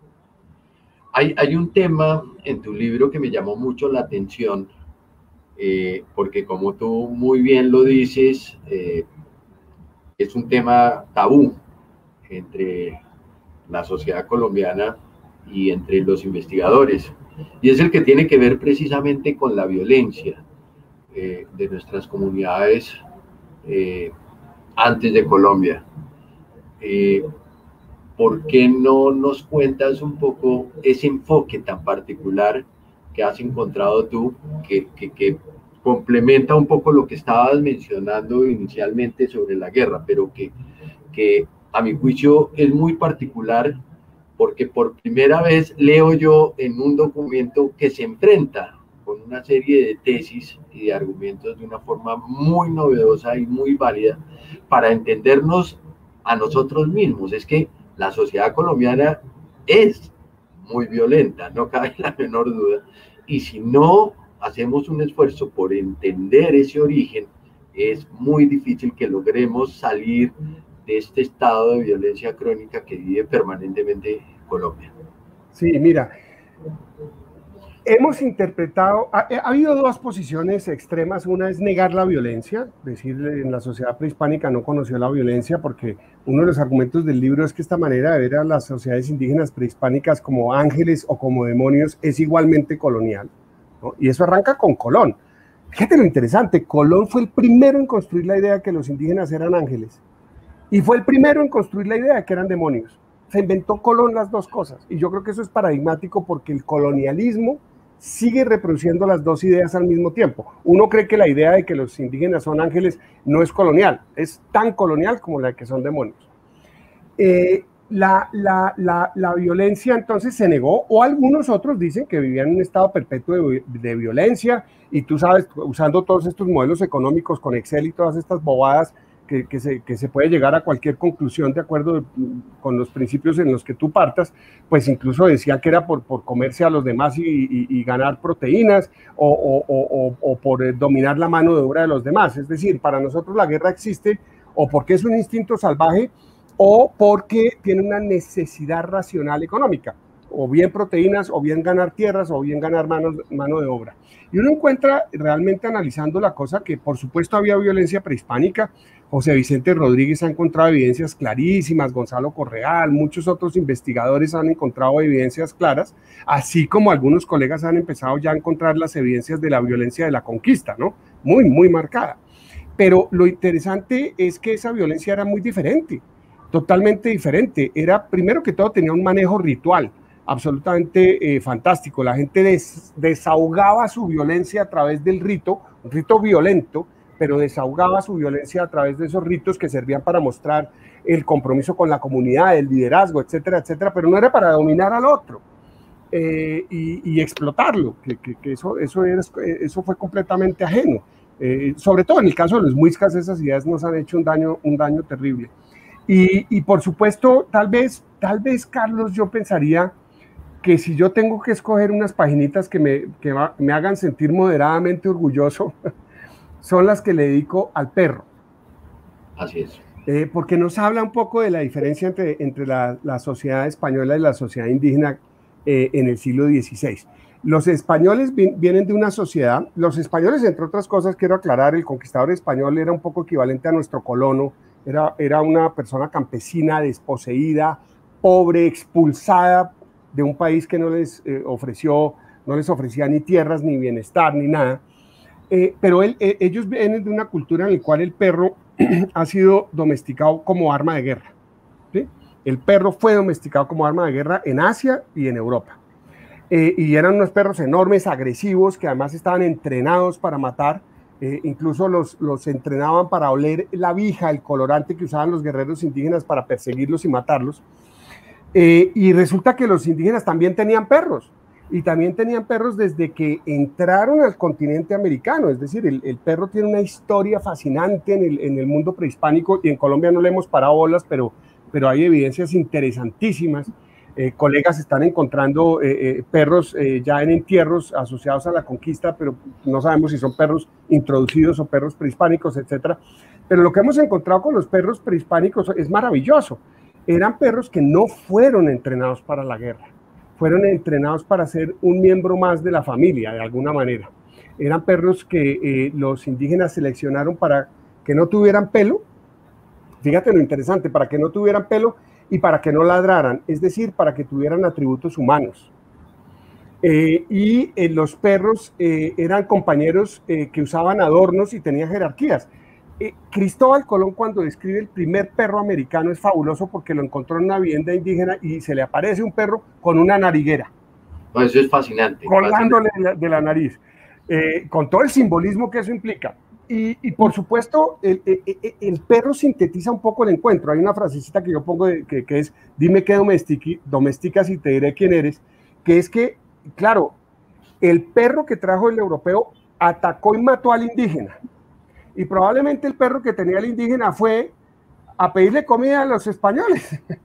Hay, hay un tema en tu libro que me llamó mucho la atención, eh, porque como tú muy bien lo dices, eh, es un tema tabú entre la sociedad colombiana y entre los investigadores, y es el que tiene que ver precisamente con la violencia eh, de nuestras comunidades eh, antes de Colombia. Eh, ¿Por qué no nos cuentas un poco ese enfoque tan particular que has encontrado tú, que, que, que complementa un poco lo que estabas mencionando inicialmente sobre la guerra, pero que, que a mi juicio es muy particular, porque por primera vez leo yo en un documento que se enfrenta con una serie de tesis y de argumentos de una forma muy novedosa y muy válida para entendernos a nosotros mismos? Es que la sociedad colombiana es muy violenta, no cabe la menor duda. Y si no hacemos un esfuerzo por entender ese origen, es muy difícil que logremos salir de este estado de violencia crónica que vive permanentemente Colombia. Sí, mira, hemos interpretado, ha, ha habido dos posiciones extremas. Una es negar la violencia, decir en la sociedad prehispánica no conoció la violencia, porque uno de los argumentos del libro es que esta manera de ver a las sociedades indígenas prehispánicas como ángeles o como demonios es igualmente colonial, ¿no? Y eso arranca con Colón. Fíjate lo interesante, Colón fue el primero en construir la idea de que los indígenas eran ángeles y fue el primero en construir la idea de que eran demonios. Se inventó Colón las dos cosas, y yo creo que eso es paradigmático porque el colonialismo sigue reproduciendo las dos ideas al mismo tiempo. Uno cree que la idea de que los indígenas son ángeles no es colonial, es tan colonial como la de que son demonios. Eh, la, la, la, la violencia entonces se negó, o algunos otros dicen que vivían en un estado perpetuo de, de violencia, y tú sabes, usando todos estos modelos económicos con Excel y todas estas bobadas, Que, que, se, que se puede llegar a cualquier conclusión de acuerdo con los principios en los que tú partas, pues incluso decía que era por, por comerse a los demás y, y, y ganar proteínas, o, o, o, o por dominar la mano de obra de los demás. Es decir, para nosotros la guerra existe o porque es un instinto salvaje o porque tiene una necesidad racional económica, o bien proteínas, o bien ganar tierras, o bien ganar mano, mano de obra. Y uno encuentra realmente analizando la cosa que por supuesto había violencia prehispánica. José Vicente Rodríguez ha encontrado evidencias clarísimas, Gonzalo Correal, muchos otros investigadores han encontrado evidencias claras, así como algunos colegas han empezado ya a encontrar las evidencias de la violencia de la conquista, ¿no? Muy, muy marcada. Pero lo interesante es que esa violencia era muy diferente, totalmente diferente. Era, primero que todo, tenía un manejo ritual absolutamente eh, fantástico. La gente des, desahogaba su violencia a través del rito, un rito violento, pero desahogaba su violencia a través de esos ritos que servían para mostrar el compromiso con la comunidad, el liderazgo, etcétera, etcétera, pero no era para dominar al otro eh, y, y explotarlo, que, que, que eso, eso, era, eso fue completamente ajeno. Eh, sobre todo en el caso de los muiscas, esas ideas nos han hecho un daño, un daño terrible. Y, y por supuesto, tal vez, tal vez, Carlos, yo pensaría que si yo tengo que escoger unas paginitas que me, que va, me hagan sentir moderadamente orgulloso, son las que le dedico al perro. Así es. Eh, porque nos habla un poco de la diferencia entre, entre la, la sociedad española y la sociedad indígena eh, en el siglo dieciséis. Los españoles vienen de una sociedad, los españoles, entre otras cosas, quiero aclarar, el conquistador español era un poco equivalente a nuestro colono, era, era una persona campesina, desposeída, pobre, expulsada de un país que no les eh, ofreció, no les ofrecía ni tierras, ni bienestar, ni nada. Eh, pero él, eh, ellos vienen de una cultura en la cual el perro ha sido domesticado como arma de guerra, ¿sí? El perro fue domesticado como arma de guerra en Asia y en Europa. Eh, y eran unos perros enormes, agresivos, que además estaban entrenados para matar. Eh, incluso los, los entrenaban para oler la vija, el colorante que usaban los guerreros indígenas para perseguirlos y matarlos. Eh, y resulta que los indígenas también tenían perros. Y también tenían perros desde que entraron al continente americano, es decir, el, el perro tiene una historia fascinante en el, en el mundo prehispánico, y en Colombia no le hemos parado bolas, pero, pero hay evidencias interesantísimas. Eh, colegas están encontrando eh, eh, perros eh, ya en entierros asociados a la conquista, pero no sabemos si son perros introducidos o perros prehispánicos, etcétera. Pero lo que hemos encontrado con los perros prehispánicos es maravilloso. Eran perros que no fueron entrenados para la guerra, fueron entrenados para ser un miembro más de la familia, de alguna manera. Eran perros que eh, los indígenas seleccionaron para que no tuvieran pelo, fíjate lo interesante, para que no tuvieran pelo y para que no ladraran, es decir, para que tuvieran atributos humanos. Eh, y eh, los perros eh, eran compañeros eh, que usaban adornos y tenían jerarquías. Eh, Cristóbal Colón, cuando describe el primer perro americano, es fabuloso porque lo encontró en una vivienda indígena y se le aparece un perro con una nariguera. No, eso es fascinante. Colgándole de la, de la nariz, eh, con todo el simbolismo que eso implica. Y, y por supuesto, el, el, el perro sintetiza un poco el encuentro. Hay una frasecita que yo pongo de, que, que es, dime qué domesticas y te diré quién eres, que es que, claro, el perro que trajo el europeo atacó y mató al indígena. Y probablemente el perro que tenía el indígena fue a pedirle comida a los españoles.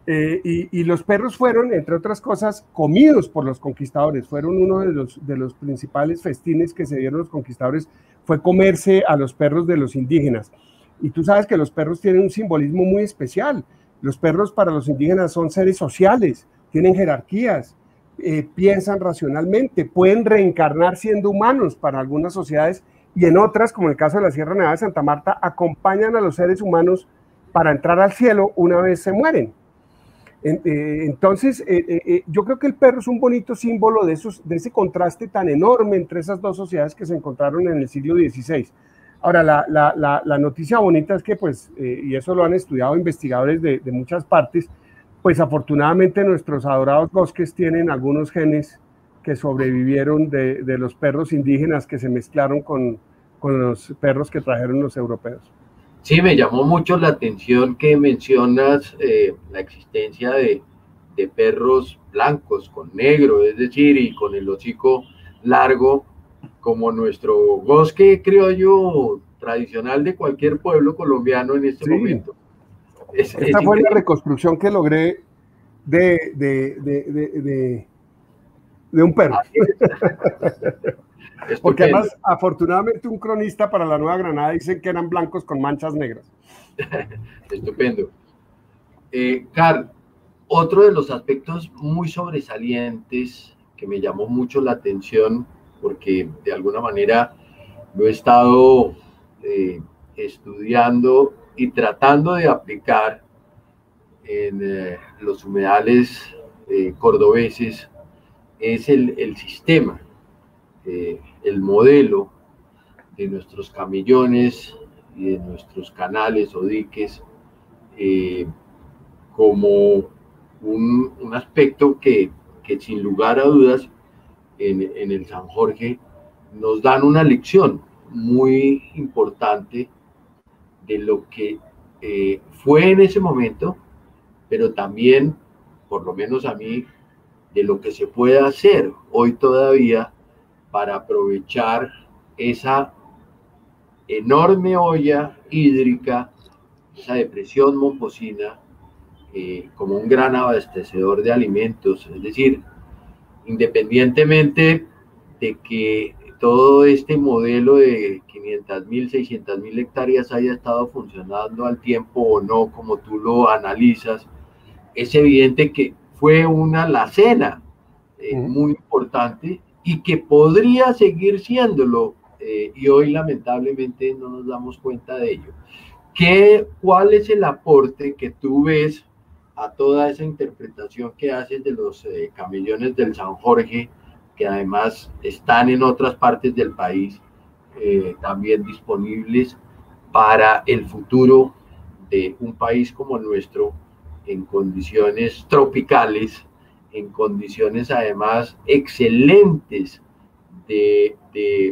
Eh, y, y los perros fueron, entre otras cosas, comidos por los conquistadores. Fueron uno de los, de los principales festines que se dieron los conquistadores, fue comerse a los perros de los indígenas. Y tú sabes que los perros tienen un simbolismo muy especial. Los perros para los indígenas son seres sociales, tienen jerarquías, eh, piensan racionalmente, pueden reencarnar siendo humanos para algunas sociedades, y en otras, como en el caso de la Sierra Nevada de Santa Marta, acompañan a los seres humanos para entrar al cielo una vez se mueren. Entonces, eh, eh, yo creo que el perro es un bonito símbolo de, esos, de ese contraste tan enorme entre esas dos sociedades que se encontraron en el siglo dieciséis. Ahora, la, la, la, la noticia bonita es que, pues, eh, y eso lo han estudiado investigadores de, de muchas partes, pues afortunadamente nuestros adorados bosques tienen algunos genes que sobrevivieron de, de los perros indígenas que se mezclaron con, con los perros que trajeron los europeos. Sí, me llamó mucho la atención que mencionas eh, la existencia de, de perros blancos con negro, es decir, y con el hocico largo, como nuestro bosque criollo tradicional de cualquier pueblo colombiano en este sí. momento. Es, Esta es fue increíble. La reconstrucción que logré de, de, de, de, de, de un perro. Porque además, afortunadamente, un cronista para la Nueva Granada dice que eran blancos con manchas negras. Estupendo. Eh, Carl, otro de los aspectos muy sobresalientes que me llamó mucho la atención, porque de alguna manera lo he estado eh, estudiando y tratando de aplicar en eh, los humedales eh, cordobeses, es el, el sistema. Eh, el modelo de nuestros camellones y de nuestros canales o diques eh, como un, un aspecto que, que sin lugar a dudas en, en el San Jorge nos dan una lección muy importante de lo que eh, fue en ese momento, pero también, por lo menos a mí, de lo que se puede hacer hoy todavía para aprovechar esa enorme olla hídrica, esa depresión momposina, eh, como un gran abastecedor de alimentos. Es decir, independientemente de que todo este modelo de quinientas mil, seiscientas mil hectáreas haya estado funcionando al tiempo o no, como tú lo analizas, es evidente que fue una alacena eh, uh-huh. muy importante, y que podría seguir siéndolo, eh, y hoy lamentablemente no nos damos cuenta de ello. ¿Qué, ¿Cuál es el aporte que tú ves a toda esa interpretación que haces de los eh, camellones del San Jorge, que además están en otras partes del país eh, también disponibles para el futuro de un país como el nuestro, en condiciones tropicales, en condiciones además excelentes de, de,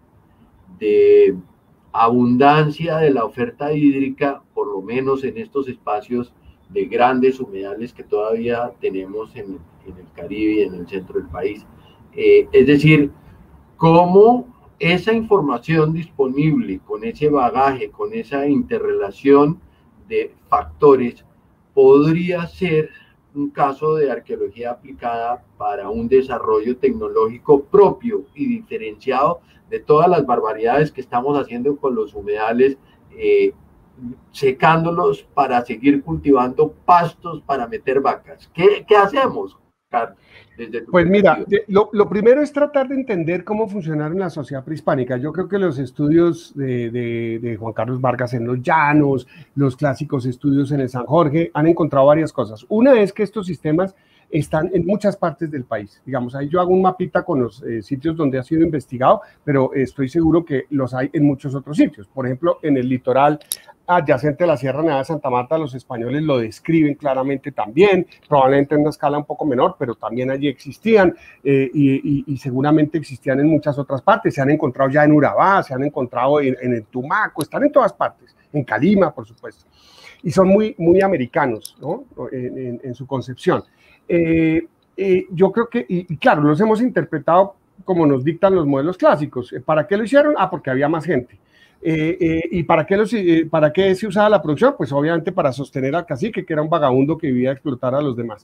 de abundancia de la oferta hídrica, por lo menos en estos espacios de grandes humedales que todavía tenemos en, en el Caribe y en el centro del país? Eh, es decir, cómo esa información disponible, con ese bagaje, con esa interrelación de factores, podría ser un caso de arqueología aplicada para un desarrollo tecnológico propio y diferenciado de todas las barbaridades que estamos haciendo con los humedales, eh, secándolos para seguir cultivando pastos para meter vacas. ¿Qué, qué hacemos, Carlos? Pues mira, lo, lo primero es tratar de entender cómo funcionaron la sociedad prehispánica. Yo creo que los estudios de, de, de Juan Carlos Vargas en los Llanos, los clásicos estudios en el San Jorge, han encontrado varias cosas. Una es que estos sistemas están en muchas partes del país. Digamos, ahí yo hago un mapita con los eh, sitios donde ha sido investigado, pero estoy seguro que los hay en muchos otros sitios. Por ejemplo, en el litoral adyacente a la Sierra Nevada de Santa Marta, los españoles lo describen claramente también, probablemente en una escala un poco menor, pero también allí existían eh, y, y, y seguramente existían en muchas otras partes. Se han encontrado ya en Urabá, se han encontrado en, en el Tumaco, están en todas partes, en Calima, por supuesto. Y son muy, muy americanos, ¿no? en, en, en su concepción. Eh, eh, yo creo que, y, y claro, los hemos interpretado como nos dictan los modelos clásicos. ¿Para qué lo hicieron? Ah, porque había más gente. Eh, eh, ¿Y para qué, los, eh, para qué se usaba la producción? Pues obviamente para sostener al cacique, que era un vagabundo que vivía a explotar a los demás.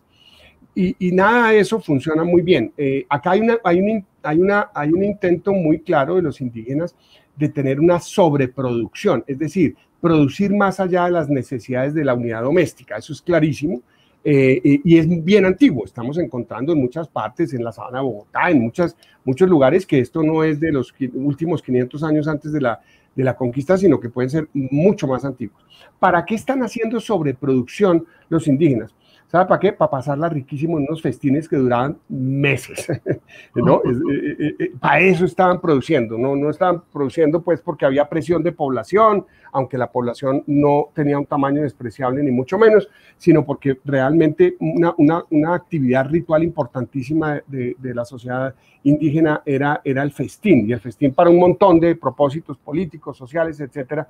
Y, y nada de eso funciona muy bien. Eh, acá hay, una, hay, un, hay, una, hay un intento muy claro de los indígenas de tener una sobreproducción, es decir, producir más allá de las necesidades de la unidad doméstica. Eso es clarísimo. Eh, y, y es bien antiguo. Estamos encontrando en muchas partes, en la sabana de Bogotá, en muchas, muchos lugares, que esto no es de los últimos quinientos años antes de la, de la conquista, sino que pueden ser mucho más antiguos. ¿Para qué están haciendo sobreproducción los indígenas? ¿Sabe para qué? Para pasarla riquísimo en unos festines que duraban meses, ¿no? Es, eh, eh, para eso estaban produciendo, ¿no? No estaban produciendo pues porque había presión de población, aunque la población no tenía un tamaño despreciable ni mucho menos, sino porque realmente una, una, una actividad ritual importantísima de, de la sociedad indígena era, era el festín, y el festín para un montón de propósitos políticos, sociales, etcétera.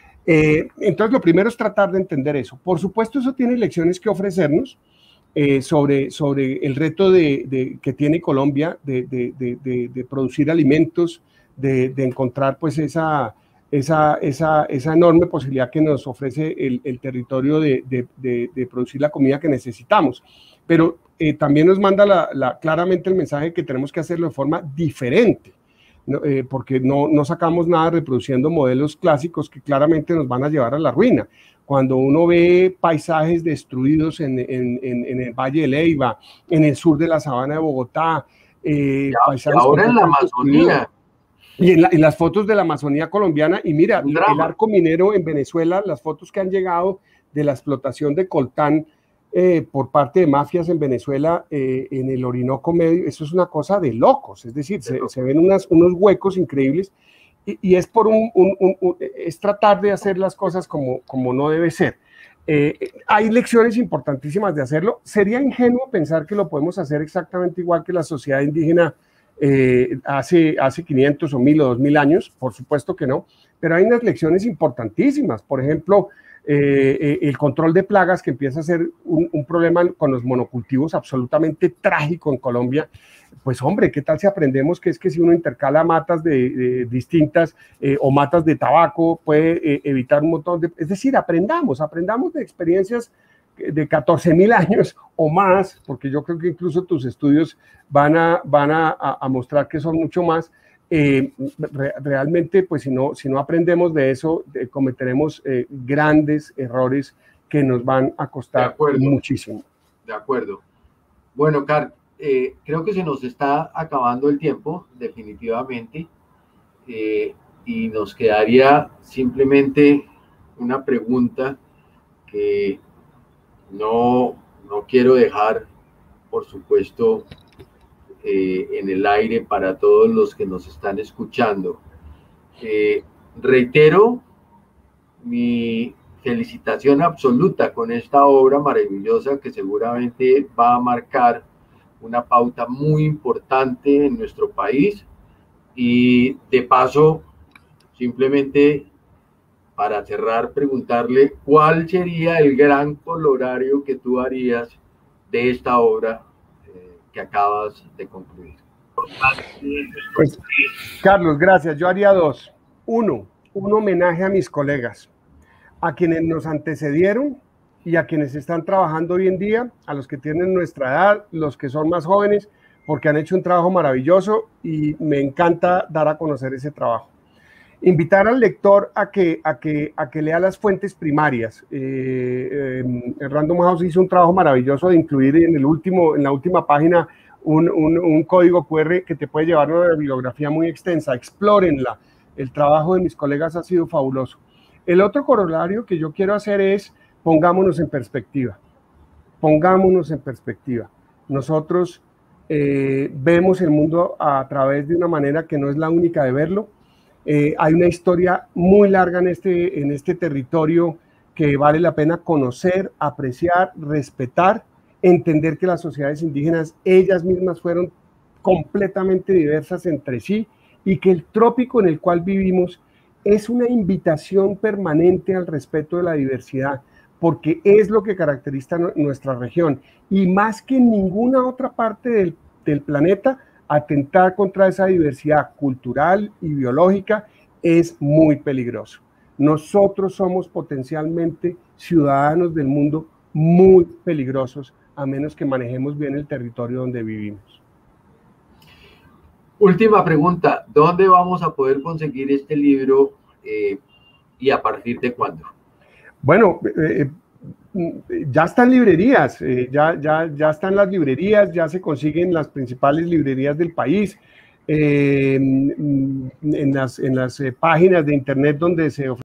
Eh, entonces, lo primero es tratar de entender eso. Por supuesto, eso tiene lecciones que ofrecernos eh, sobre, sobre el reto de, de, que tiene Colombia de, de, de, de, de producir alimentos, de, de encontrar pues esa, esa, esa, esa enorme posibilidad que nos ofrece el, el territorio de, de, de, de producir la comida que necesitamos. Pero eh, también nos manda la, la, claramente el mensaje que tenemos que hacerlo de forma diferente. No, eh, porque no, no sacamos nada reproduciendo modelos clásicos que claramente nos van a llevar a la ruina. Cuando uno ve paisajes destruidos en, en, en, en el Valle de Leyva, en el sur de la sabana de Bogotá, eh, y paisajes ahora en la Amazonía. Y en, la, en las fotos de la Amazonía colombiana, y mira, el arco minero en Venezuela, las fotos que han llegado de la explotación de coltán, Eh, por parte de mafias en Venezuela, eh, en el Orinoco Medio, eso es una cosa de locos, es decir, se, se ven unas, unos huecos increíbles, y, y es por un, un, un, un, es tratar de hacer las cosas como, como no debe ser. Eh, hay lecciones importantísimas de hacerlo. Sería ingenuo pensar que lo podemos hacer exactamente igual que la sociedad indígena eh, hace, hace quinientos o mil o dos mil años, por supuesto que no, pero hay unas lecciones importantísimas. Por ejemplo, Eh, eh, el control de plagas, que empieza a ser un, un problema con los monocultivos absolutamente trágico en Colombia. Pues hombre, ¿qué tal si aprendemos que es que si uno intercala matas de, de distintas eh, o matas de tabaco puede eh, evitar un montón de... Es decir, aprendamos, aprendamos de experiencias de catorce mil años o más, porque yo creo que incluso tus estudios van a, van a, a mostrar que son mucho más. Eh, re, realmente, pues si no, si no aprendemos de eso, eh, cometeremos eh, grandes errores que nos van a costar muchísimo. De acuerdo. Bueno, Carl, eh, creo que se nos está acabando el tiempo, definitivamente, eh, y nos quedaría simplemente una pregunta que no, no quiero dejar, por supuesto, Eh, en el aire para todos los que nos están escuchando. Eh, reitero mi felicitación absoluta con esta obra maravillosa que seguramente va a marcar una pauta muy importante en nuestro país, y de paso, simplemente para cerrar, preguntarle cuál sería el gran colorario que tú harías de esta obra que acabas de concluir. Pues, Carlos, gracias. Yo haría dos. Uno, un homenaje a mis colegas, a quienes nos antecedieron y a quienes están trabajando hoy en día, a los que tienen nuestra edad, los que son más jóvenes, porque han hecho un trabajo maravilloso y me encanta dar a conocer ese trabajo. Invitar al lector a que, a que, a que lea las fuentes primarias. Eh, eh, Random House hizo un trabajo maravilloso de incluir en, el último, en la última página un, un, un código cu erre que te puede llevar a una bibliografía muy extensa. Explórenla. El trabajo de mis colegas ha sido fabuloso. El otro corolario que yo quiero hacer es pongámonos en perspectiva. Pongámonos en perspectiva. Nosotros eh, vemos el mundo a través de una manera que no es la única de verlo. Eh, hay una historia muy larga en este, en este territorio que vale la pena conocer, apreciar, respetar, entender que las sociedades indígenas, ellas mismas fueron completamente diversas entre sí, y que el trópico en el cual vivimos es una invitación permanente al respeto de la diversidad, porque es lo que caracteriza nuestra región, y más que en ninguna otra parte del, del planeta, atentar contra esa diversidad cultural y biológica es muy peligroso. Nosotros somos potencialmente ciudadanos del mundo muy peligrosos, a menos que manejemos bien el territorio donde vivimos. Última pregunta, ¿dónde vamos a poder conseguir este libro eh, y a partir de cuándo? Bueno, eh, ya están librerías, eh, ya, ya, ya están las librerías, ya se consiguen las principales librerías del país, eh, en las, en las eh, páginas de internet donde se ofrece